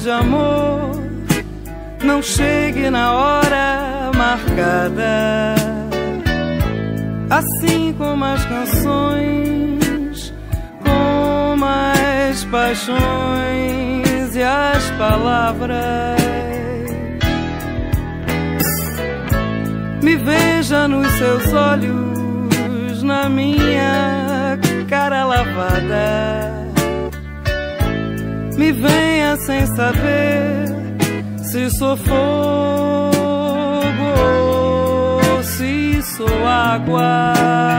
grande amor não chegue na hora marcada, assim como as canções, como as paixões e as palavras. Me veja nos seus olhos, na minha cara lavada. Me venha sem saber se sou fogo ou se sou água.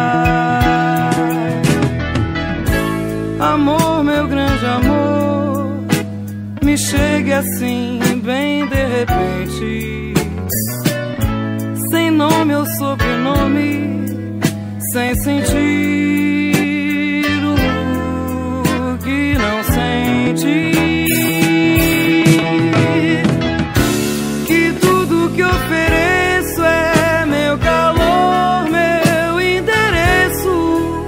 Amor, meu grande amor, me chegue assim bem de repente, sem nome ou sobrenome, sem sentir o que não sente. Que tudo que ofereço é meu calor, meu endereço,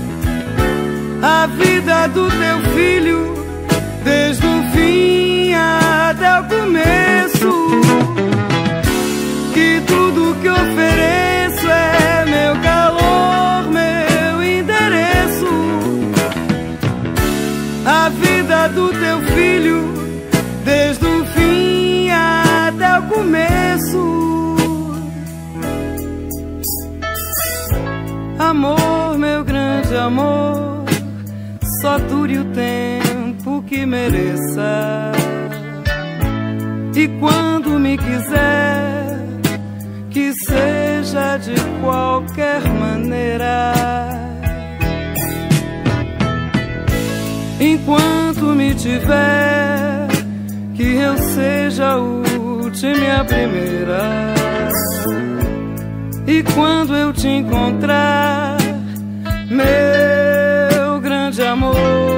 a vida do teu filho, desde o fim até o começo. Que tudo que ofereço é meu calor, meu endereço, a vida do teu filho, desde o fim até o começo. Amor, meu grande amor, só dure o tempo que mereça, e quando me quiser, que seja de qualquer maneira. Enquanto me tiver, que eu seja a última e a primeira. E quando eu te encontrar, meu grande amor,